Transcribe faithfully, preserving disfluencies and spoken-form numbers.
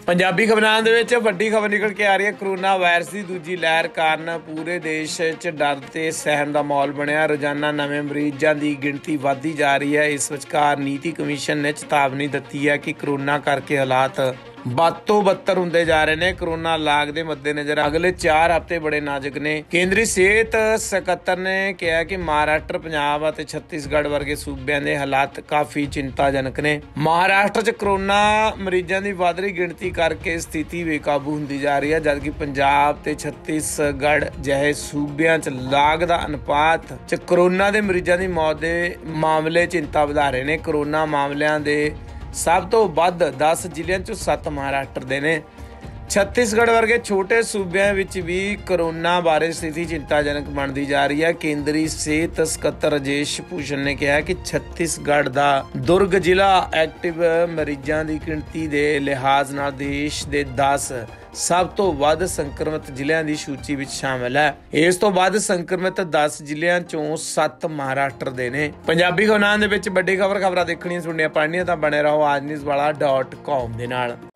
पंजाबी खबरां दे विच वड्डी खबर निकल के आ रही है। कोरोना वायरस की दूजी लहर कारण पूरे देश च डर ते सहम का माहौल बनया। रोजाना नवे मरीजों की गिणती वधदी जा रही है। इस विचकार नीति कमीशन ने चेतावनी दी है कि कोरोना करके हालात बद तो बदतर होंदे जा रहे हैं। कोरोना लाग के मद्देनजर अगले चार हफ्ते बड़े नाजुक ने। केंद्रीय सेहत सकत्तर ने कहा कि महाराष्ट्र, पंजाब और छत्तीसगढ़ वर्गे सूबे के हालात काफ़ी चिंताजनक ने। महाराष्ट्र च कोरोना मरीजों की वध रही गिणती करके स्थिति बेकाबू होंदी जा रही है, जबकि पंजाब ते छत्तीसगढ़ जहे सूबियां च लाग दा अनुपात च कोरोना के मरीजों की मौत के मामले चिंता वधा रहे हैं। कोरोना मामलों के सब तो वध दस जिलों चों सत्त महाराष्ट्र दे ने। छत्तीसगढ़ वर्गे छोटे सूबिਆਂ ਵਿੱਚ भी कोरोना बारे स्थिति चिंताजनक बनती जा रही है। केंद्रीय सेहत ਸਕੱਤਰ राजेश भूषण ने कहा कि छत्तीसगढ़ का दुर्ग जिला एक्टिव मरीजों की गिणती के लिहाज नाल देश के दस सब तो वध संक्रमित जिलों की सूची में शामिल है। इस तो बाद संक्रमित दस जिलों चों सत्त महाराष्ट्र दे ने। पंजाबी खबरां दे विच वड्डी खबर खबरां देखणियां सुणनियां पढ़नियां तां बने रहो आज न्यूज़ वाला डॉट कॉम दे नाल।